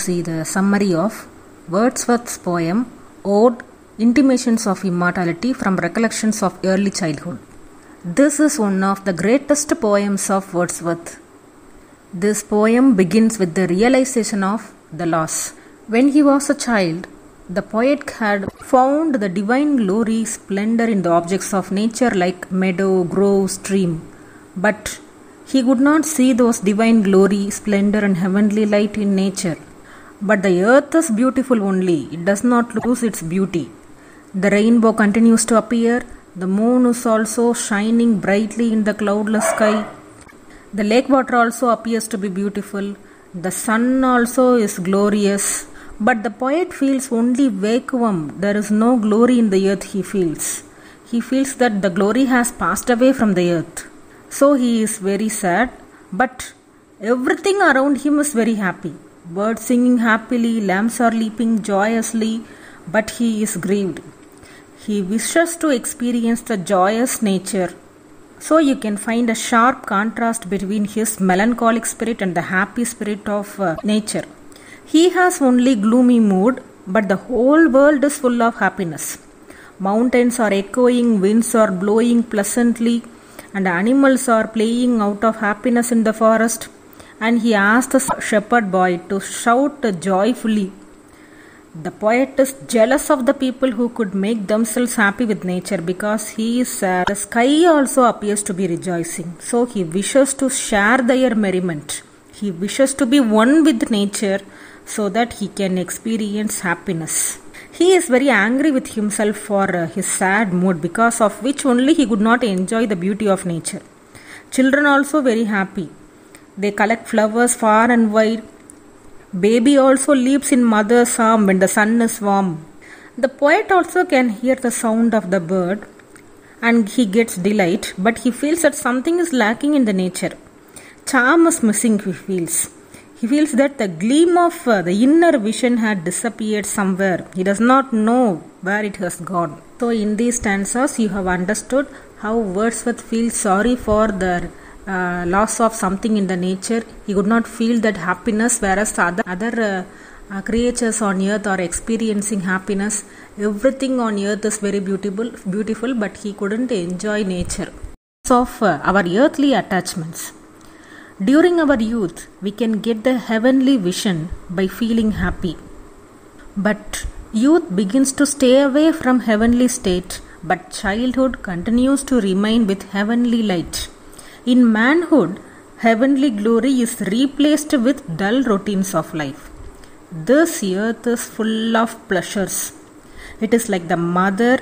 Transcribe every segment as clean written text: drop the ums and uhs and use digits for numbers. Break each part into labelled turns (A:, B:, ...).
A: see the summary of Wordsworth's poem Ode, Intimations of Immortality from Recollections of Early Childhood. This is one of the greatest poems of Wordsworth. This poem begins with the realization of the loss. When he was a child, the poet had found the divine glory, splendor in the objects of nature like meadow, grove, stream. But he could not see those divine glory, splendor and heavenly light in nature. But the earth is beautiful only, it does not lose its beauty. The rainbow continues to appear, the moon is also shining brightly in the cloudless sky. The lake water also appears to be beautiful, the sun also is glorious. But the poet feels only vacuum, there is no glory in the earth he feels. He feels that the glory has passed away from the earth. So he is very sad, but everything around him is very happy. Birds singing happily, lambs are leaping joyously, but he is grieved. He wishes to experience the joyous nature. So you can find a sharp contrast between his melancholic spirit and the happy spirit of nature. He has only gloomy mood, but the whole world is full of happiness. Mountains are echoing, winds are blowing pleasantly, and animals are playing out of happiness in the forest. And he asked the shepherd boy to shout joyfully. The poet is jealous of the people who could make themselves happy with nature because he is sad. The sky also appears to be rejoicing. So he wishes to share their merriment. He wishes to be one with nature so that he can experience happiness. He is very angry with himself for his sad mood, because of which only he could not enjoy the beauty of nature. Children also very happy. They collect flowers far and wide. Baby also leaps in mother's arm when the sun is warm. The poet also can hear the sound of the bird and he gets delight, but he feels that something is lacking in the nature. Charm is missing, he feels. He feels that the gleam of the inner vision had disappeared somewhere. He does not know where it has gone. So in these stanzas you have understood how Wordsworth feels sorry for the loss of something in the nature. He could not feel that happiness, whereas other creatures on earth are experiencing happiness. Everything on earth is very beautiful, but he couldn't enjoy nature. Of our earthly attachments. During our youth, we can get the heavenly vision by feeling happy. But youth begins to stay away from heavenly state, but childhood continues to remain with heavenly light. In manhood, heavenly glory is replaced with dull routines of life. This earth is full of pleasures. It is like the mother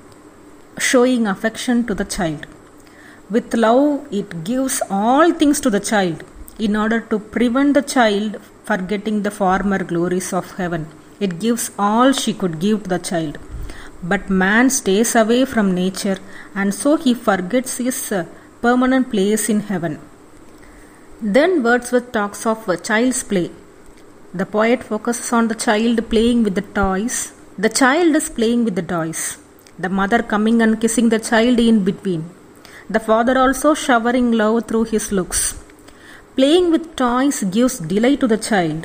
A: showing affection to the child. With love, it gives all things to the child in order to prevent the child forgetting the former glories of heaven. It gives all she could give to the child. But man stays away from nature, and so he forgets his permanent place in heaven. Then Wordsworth talks of a child's play. The poet focuses on the child playing with the toys. The child is playing with the toys. The mother coming and kissing the child in between. The father also showering love through his looks. Playing with toys gives delight to the child.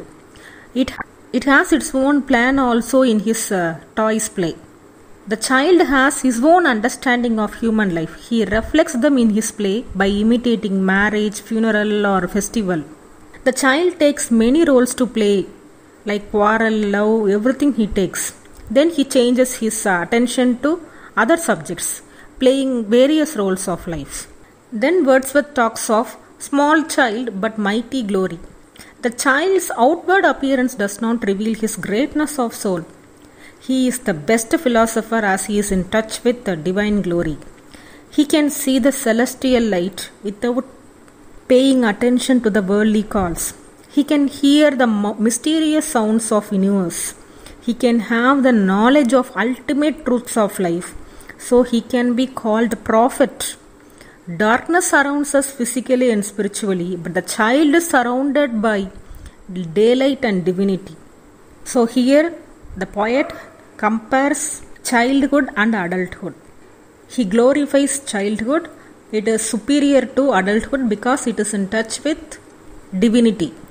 A: It has its own plan also in his toys play. The child has his own understanding of human life. He reflects them in his play by imitating marriage, funeral or festival. The child takes many roles to play, like quarrel, love, everything he takes. Then he changes his attention to other subjects, playing various roles of life. Then Wordsworth talks of small child but mighty glory. The child's outward appearance does not reveal his greatness of soul. He is the best philosopher as he is in touch with the divine glory. He can see the celestial light without paying attention to the worldly calls. He can hear the mysterious sounds of universe. He can have the knowledge of ultimate truths of life. So he can be called prophet. Darkness surrounds us physically and spiritually, but the child is surrounded by daylight and divinity. So here the poet compares childhood and adulthood. He glorifies childhood. It is superior to adulthood because it is in touch with divinity.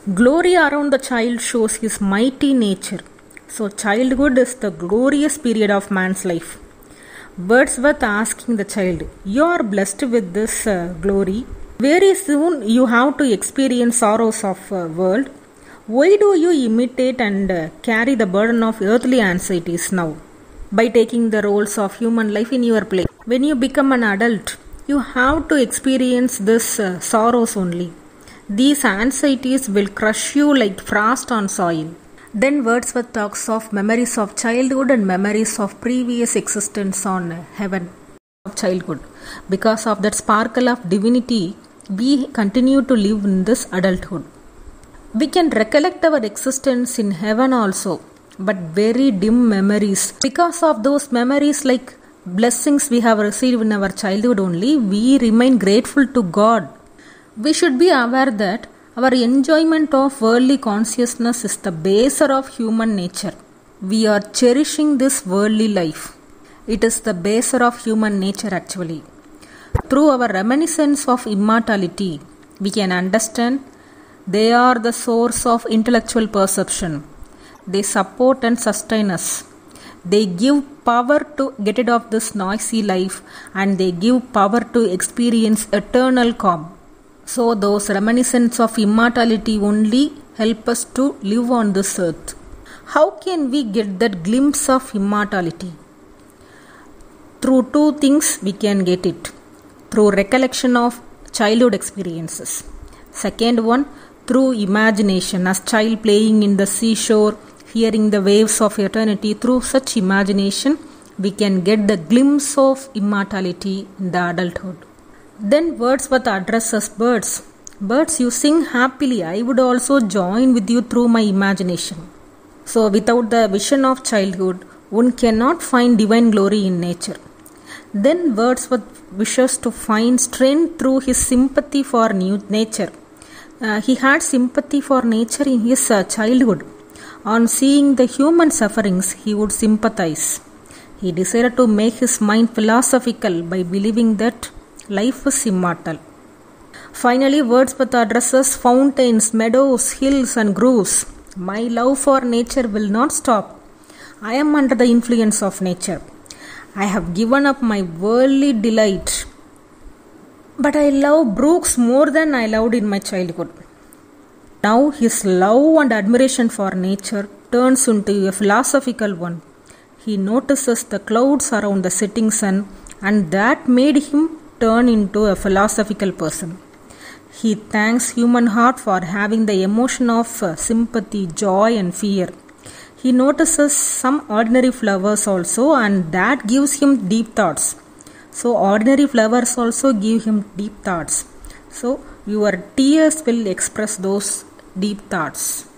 A: Glory around the child shows his mighty nature. So childhood is the glorious period of man's life. Wordsworth asking the child, you are blessed with this glory. Very soon you have to experience sorrows of world. Why do you imitate and carry the burden of earthly anxieties now? By taking the roles of human life in your place. When you become an adult, you have to experience this sorrows only. These anxieties will crush you like frost on soil. Then Wordsworth talks of memories of childhood and memories of previous existence on heaven of childhood. Because of that sparkle of divinity, we continue to live in this adulthood. We can recollect our existence in heaven also, but very dim memories. Because of those memories, like blessings we have received in our childhood only, we remain grateful to God. We should be aware that our enjoyment of worldly consciousness is the baser of human nature. We are cherishing this worldly life. It is the baser of human nature actually. Through our reminiscence of immortality, we can understand they are the source of intellectual perception. They support and sustain us. They give power to get rid of this noisy life, and they give power to experience eternal calm. So those reminiscences of immortality only help us to live on this earth. How can we get that glimpse of immortality? Through two things we can get it. Through recollection of childhood experiences. Second one, through imagination, as child playing in the seashore, hearing the waves of eternity. Through such imagination, we can get the glimpse of immortality in the adulthood. Then Wordsworth addresses birds. Birds, you sing happily. I would also join with you through my imagination. So without the vision of childhood, one cannot find divine glory in nature. Then Wordsworth wishes to find strength through his sympathy for nature. He had sympathy for nature in his childhood. On seeing the human sufferings, he would sympathize. He decided to make his mind philosophical by believing that life is immortal. Finally, Wordsworth addresses fountains, meadows, hills and groves. My love for nature will not stop. I am under the influence of nature. I have given up my worldly delight. But I love brooks more than I loved in my childhood. Now his love and admiration for nature turns into a philosophical one. He notices the clouds around the setting sun, and that made him turn into a philosophical person. He thanks human heart for having the emotion of sympathy, joy and fear. He notices some ordinary flowers also, and that gives him deep thoughts. So ordinary flowers also give him deep thoughts. So your tears will express those deep thoughts.